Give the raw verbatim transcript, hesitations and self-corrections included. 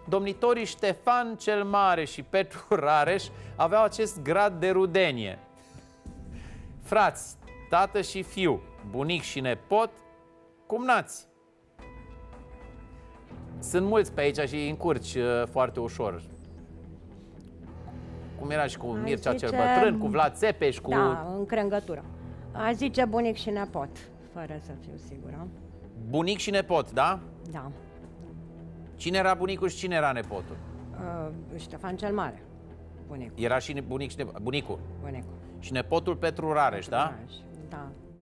domnitorii Ștefan cel Mare și Petru Rareș aveau acest grad de rudenie. Frați, tată și fiu, bunic și nepot, cumnați. Sunt mulți pe aici și încurci uh, foarte ușor. Cum era și cu Mircea zice... cel Bătrân, cu Vlad Țepeș, cu... Da, în crengătură. A zice bunic și nepot, fără să fiu sigură. Bunic și nepot, da? Da. Cine era bunicul și cine era nepotul? Uh, Ștefan cel Mare, bunicul. Era și bunic și nepot, bunicul. Bunicul. Și nepotul Petru Rareș, da? Da.